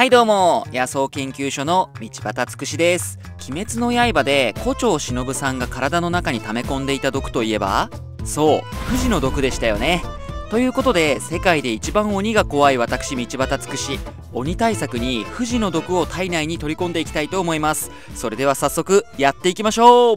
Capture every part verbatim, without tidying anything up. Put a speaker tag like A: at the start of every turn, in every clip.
A: はいどうも、野草研究所の道端つくしです。鬼滅の刃で胡蝶忍さんが体の中に溜め込んでいた毒といえば、そう、不治の毒でしたよね。ということで、世界で一番鬼が怖い私道端つくし、鬼対策に不治の毒を体内に取り込んでいきたいと思います。それでは早速やっていきましょう。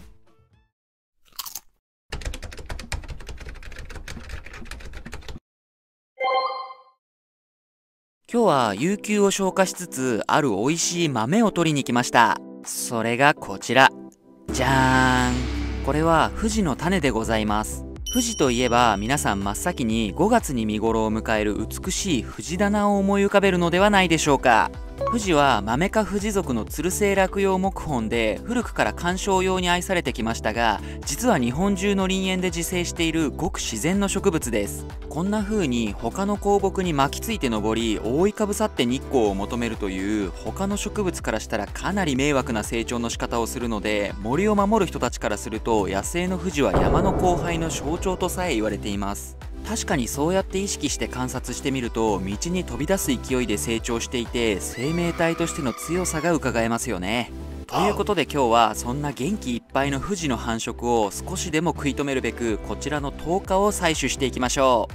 A: 今日は有給を消化しつつ、ある美味しい豆を取りに来ました。それがこちら。じゃーん。これは富士の種でございます。富士といえば皆さん真っ先にごがつに見頃を迎える美しい藤棚を思い浮かべるのではないでしょうか。富士はマメ科フジ属のツルセイ落葉木本で古くから観賞用に愛されてきましたが、実は日本中の林園で自生しているごく自然の植物です。こんな風に他の香木に巻きついて登り覆いかぶさって日光を求めるという他の植物からしたらかなり迷惑な成長の仕方をするので、森を守る人たちからすると野生の富士は山の荒廃の象徴とさえ言われています。確かにそうやって意識して観察してみると、道に飛び出す勢いで成長していて生命体としての強さがうかがえますよね。ということで今日はそんな元気いっぱいの富士の繁殖を少しでも食い止めるべく、こちらのとおかを採取していきましょ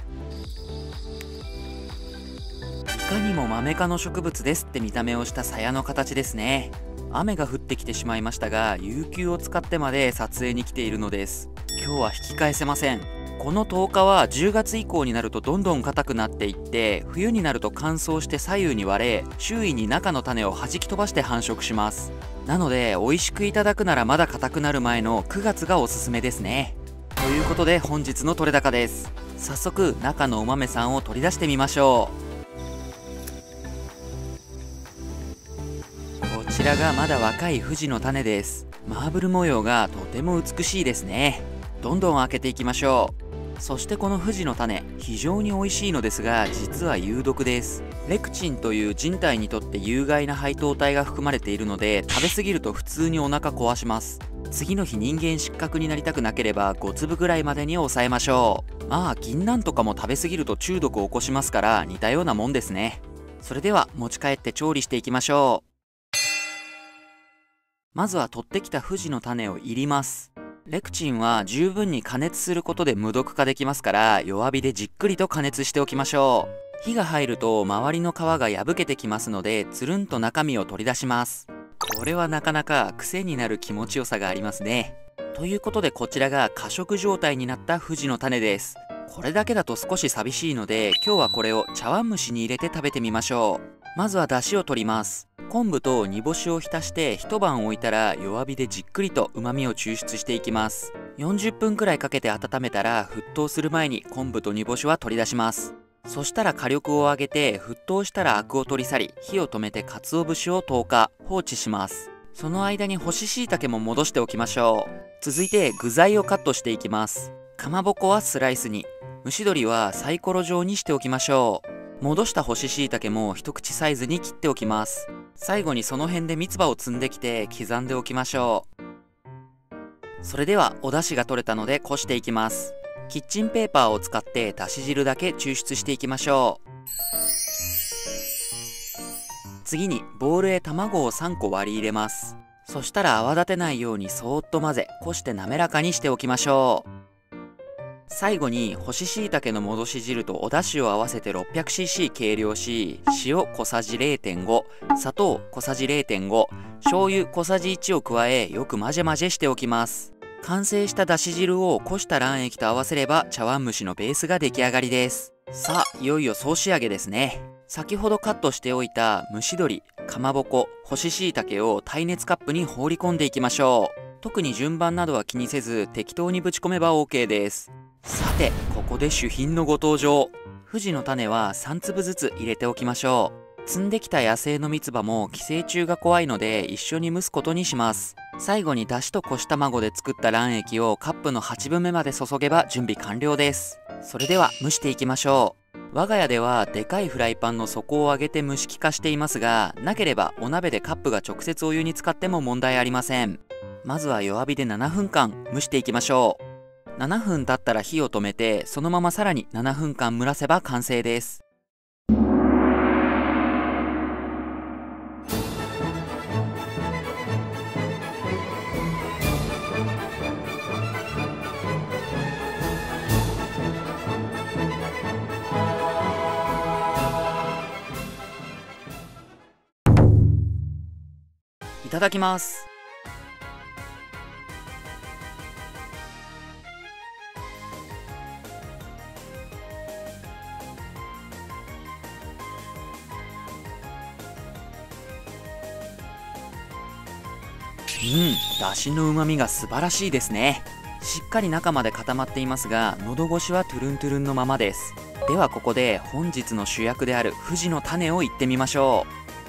A: う。いかにもマメ科の植物ですって見た目をした鞘の形ですね。雨が降ってきてしまいましたが、有給を使ってまで撮影に来ているのです。今日は引き返せません。このとおかはじゅうがつ以降になるとどんどん硬くなっていって、冬になると乾燥して左右に割れ、周囲に中の種を弾き飛ばして繁殖します。なので美味しくいただくならまだ硬くなる前のくがつがおすすめですね。ということで本日の取れ高です。早速中のお豆さんを取り出してみましょう。こちらがまだ若い富士の種です。マーブル模様がとても美しいですね。どんどん開けていきましょう。そしてこの富士の種、非常に美味しいのですが実は有毒です。レクチンという人体にとって有害な配糖体が含まれているので、食べ過ぎると普通にお腹壊します。次の日人間失格になりたくなければごつぶぐらいまでに抑えましょう。まあ銀杏とかも食べ過ぎると中毒を起こしますから似たようなもんですね。それでは持ち帰って調理していきましょう。まずは取ってきた富士の種を煎ります。レクチンは十分に加熱することで無毒化できますから、弱火でじっくりと加熱しておきましょう。火が入ると周りの皮が破けてきますので、つるんと中身を取り出します。これはなかなか癖になる気持ちよさがありますね。ということでこちらが過食状態になった富士の種です。これだけだと少し寂しいので、今日はこれを茶碗蒸しに入れて食べてみましょう。まずは出汁を取ります。昆布と煮干しを浸して一晩置いたら弱火でじっくりと旨味を抽出していきます。よんじゅっぷんくらいかけて温めたら、沸騰する前に昆布と煮干しは取り出します。そしたら火力を上げて沸騰したらアクを取り去り、火を止めて鰹節をとおか放置します。その間に干し椎茸も戻しておきましょう。続いて具材をカットしていきます。かまぼこはスライスに、蒸し鶏はサイコロ状にしておきましょう。戻した干し椎茸も一口サイズに切っておきます。最後にその辺で三つ葉を摘んできて刻んでおきましょう。それではお出汁が取れたのでこしていきます。キッチンペーパーを使ってだし汁だけ抽出していきましょう。次にボウルへ卵をさんこ割り入れます。そしたら泡立てないようにそーっと混ぜ、こして滑らかにしておきましょう。最後に干し椎茸の戻し汁とお出汁を合わせて ろっぴゃくシーシー 計量し、塩小さじ れいてんご、砂糖小さじ れいてんご、醤油小さじいちを加えよく混ぜ混ぜしておきます。完成しただし汁をこした卵液と合わせれば茶碗蒸しのベースが出来上がりです。さあいよいよ総仕上げですね。先ほどカットしておいた蒸し鶏、かまぼこ、干し椎茸を耐熱カップに放り込んでいきましょう。特に順番などは気にせず適当にぶち込めば オーケー です。さてここで主品のご登場。富士の種はさんつぶずつ入れておきましょう。摘んできた野生の三つ葉も寄生虫が怖いので一緒に蒸すことにします。最後にだしとこし卵で作った卵液をカップのはちぶんめまで注げば準備完了です。それでは蒸していきましょう。我が家ではでかいフライパンの底を上げて蒸し器化していますが、なければお鍋でカップが直接お湯に浸かっても問題ありません。まずは弱火でななふんかん蒸していきましょう。ななふん経ったら火を止めて、そのままさらにななふんかん蒸らせば完成です。 ただきます。うん、だしのうまみが素晴らしいですね。しっかり中まで固まっていますが、喉越しはトゥルントゥルンのままです。ではここで本日の主役である富士の種をいってみましょ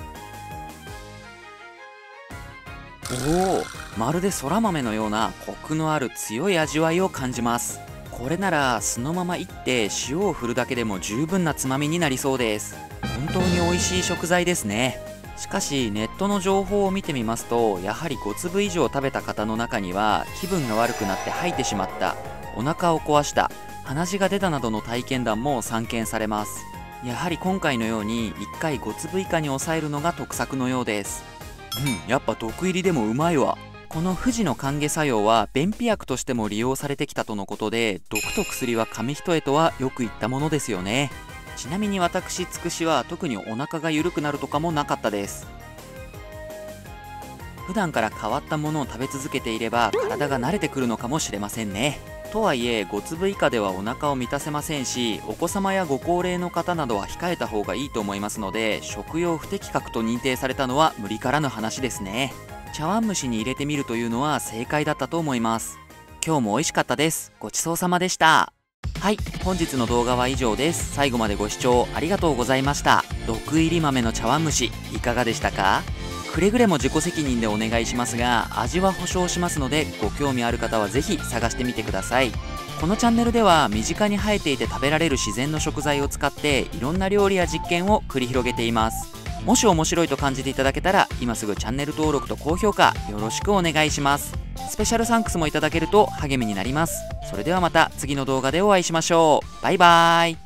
A: う。おお、まるでそら豆のようなコクのある強い味わいを感じます。これならそのままいって塩を振るだけでも十分なつまみになりそうです。本当に美味しい食材ですね。しかしネットの情報を見てみますと、やはりご粒以上食べた方の中には気分が悪くなって吐いてしまった、お腹を壊した、鼻血が出たなどの体験談も散見されます。やはり今回のようにいっかいご粒以下に抑えるのが得策のようです。うん、やっぱ毒入りでもうまいわ。この富士の緩下作用は便秘薬としても利用されてきたとのことで、毒と薬は紙一重とはよく言ったものですよね。ちなみに私つくしは特にお腹が緩くなるとかもなかったです。普段から変わったものを食べ続けていれば体が慣れてくるのかもしれませんね。とはいえご粒以下ではお腹を満たせませんし、お子様やご高齢の方などは控えた方がいいと思いますので、食用不適格と認定されたのは無理からぬ話ですね。茶碗蒸しに入れてみるというのは正解だったと思います。今日も美味しかったです。ごちそうさまでした。はい、本日の動画は以上です。最後までご視聴ありがとうございました。毒入り豆の茶碗蒸しいかがでしたか？くれぐれも自己責任でお願いしますが、味は保証しますので、ご興味ある方はぜひ探してみてください。このチャンネルでは身近に生えていて食べられる自然の食材を使っていろんな料理や実験を繰り広げています。もし面白いと感じていただけたら、今すぐチャンネル登録と高評価よろしくお願いします。スペシャルサンクスもいただけると励みになります。それではまた次の動画でお会いしましょう。バイバーイ。